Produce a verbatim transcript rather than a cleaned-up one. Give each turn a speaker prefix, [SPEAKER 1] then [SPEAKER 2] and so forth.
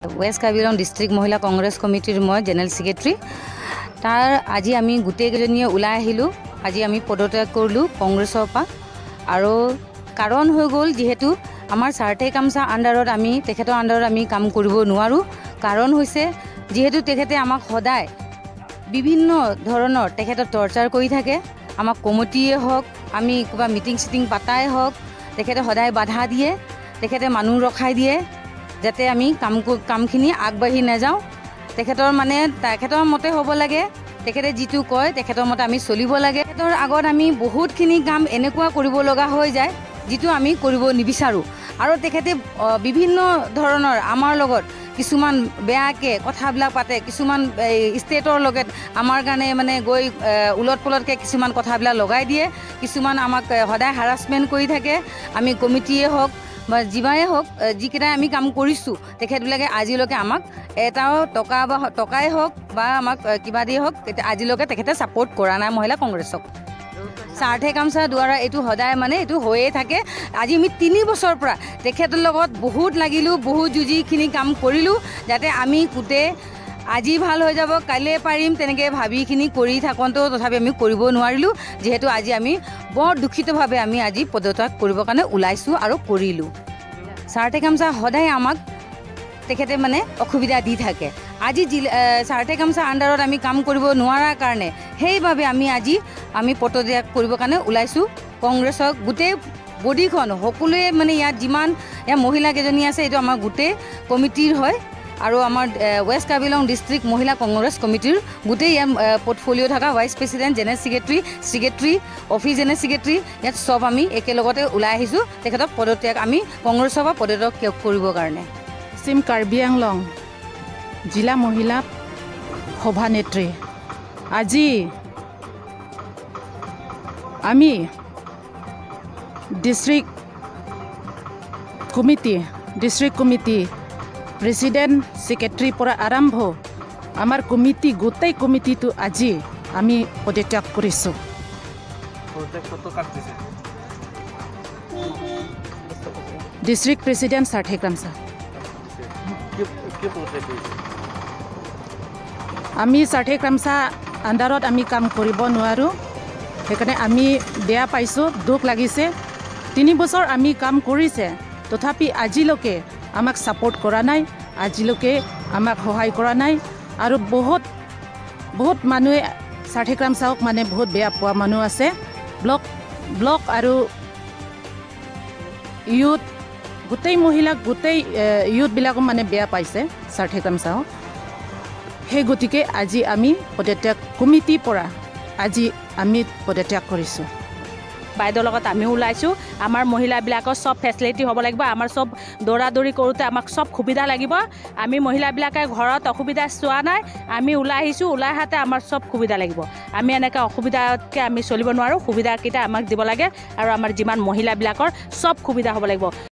[SPEAKER 1] Waste Karbi district महिला कांग्रेस कमिटिर मैं general secretary तार आज आमी गोटेकेजनिये उलाई आहिलु आज आमी पदत्याग करलु कांग्रेसर पा आरो कारण हो गल जेहेतु आमार सार्थे कामसा आन्डारत आमी तेखेतर आन्डारत आमी काम करिब नोवारो कारण होइसे जेहेतु तेखेते आमाक सदाय विभिन्न धৰণৰ तेखेतर टर्चार करि থাকে आमाक कमिटिये हक आमी किबा मिटिंग सिटिंग पाताय हक तेखेते सदाय बाधा दिए तेखेते मानुह रखाय दिए जाते आमी काम कामखिनि आगबाঢ়ি नाযাওঁ तेखेतर माने तेखेतर मते হ'ব লাগে तेखेते जितु कय तेखेतर मते आमी चलिब লাগে तेखेतर আগত आमी बहुतखिनि काम এনেকুৱা কৰিব লগা হৈ যায় जितु आमी करिब निबिचारो आरो तेखेते विभिन्न धৰণৰ आमार লগত কিছুমান বেয়াকে কথাবিলাক পাতে কিছুমান ষ্টেটৰ লগত আমাৰ কাৰণে মানে গৈ উলট পলটকে কিছুমান কথাবিলাক লগাই দিয়ে কিছুমান আমাক সদায় হাৰাসমেন্ট কৰি থাকে আমি কমিটিয়ে হক বা জিবাই হক যিকেইটা আমি কাম কৰিছো তেখেতবিলাকে আজিলৈকে আমাক এটাও টকা বা টকাই হক বা আমাক কিবা দিয়ে হক আজিলৈকে তেখেতে সাপোর্ট কৰা নাই মহিলা কংগ্ৰেছক सार्थे कामसा द्वारा एटू सदाय माने एटू होए थाके आज आमी तीन बছৰ পৰা তেখেতৰ লগত বহুত লাগিলো বহুত जुजिखिनि काम কৰিলো যাতে আমি কুতে আজি ভাল হৈ যাব কাইলে পাৰিম তেনেকে ভাবিখিনি কৰি থাকন্ত তথাপি আমি কৰিব নোৱাৰিলো যেহেতু আজি আমি বৰ দুখিতভাৱে আমি আজি পদত্যাগ কৰিব কাৰণে ওলাইছো আৰু কৰিলো सार्थे कामसा সদায় আমাক তেখেতে মানে অসুবিধা দি থাকে আজি सार्थे कामसा आन्डारत आमी काम करिब नोवारा कारणे हेइबाबे आमी আজি आमी पदत्याग करिब कारणे उलाइछु कांग्रेसक गुटे बडिखन हकुले माने या जिमान या महिला केजनी আছে एतो आमार गुटे कमिटिर হয় আৰু আমাৰ वेस्ट कार्बी डिस्ट्रिक्ट महिला कांग्रेस कमिटिर गुटे या पोर्टफोलिओ थाका vice president general secretary secretary office general secretary या सब आमी एकेलगते उলাই আহিছো তেখেতক पदत्याग आमी कांग्रेसर পৰা पदत्याग करिब कारणे
[SPEAKER 2] सिम कार्बी आंगलং जिला महिला सभानेत्री আজি आमी district committee district committee president secretary पर आरम्भ आमार कमिटी गोटे कमिटी तो আজি आमी पदत्याग करिसु डिस्ट्रिक्ट प्रेसिडेंट सार्थे कामसा आमी सार्थे कामसा आन्डारत आमी काम करिब নোৱাৰো हेकाने आमी बेया पाइছো दुख लागिছে तीन बছৰ आमी काम কৰিছে तथापि আজিলৈকে আমাক সাপোর্ট কৰা নাই আজিলৈকে আমাক সহায় কৰা নাই আৰু বহুত বহুত মানুহে सार्थे कामसाক মানে বহুত বেয়া পোৱা মানুহ আছে ব্লক ব্লক আৰু ইউথ গোটেই মহিলা গোটেই ইউথ বিলাক মানে বেয়া পাইছে सार्थे कामसाক हे गतिके আজি আমি পদত্যাগ কমিটি পৰা আজি আমি পদত্যাগ কৰিছো
[SPEAKER 3] বাইদেউৰ লগত আমি ওলাইছো আমাৰ মহিলাবিলাকৰ সব ফেচিলিটি হ'ব লাগিব আমাৰ সব দৌৰা দৌৰি কৰোতে আমাক সব সুবিধা লাগিব আমি মহিলাবিলাকে ঘৰত অসুবিধা চোৱা নাই আমি ওলাই আহিছো ওলাই হাতে আমাৰ সব সুবিধা লাগিব আমি এনেকা অসুবিধাকে আমি চলিব নোৱাৰো সুবিধাকেইটা আমাক দিব লাগে আৰু আমাৰ যিমান মহিলাবিলাকৰ সব সুবিধা হ'ব লাগিব।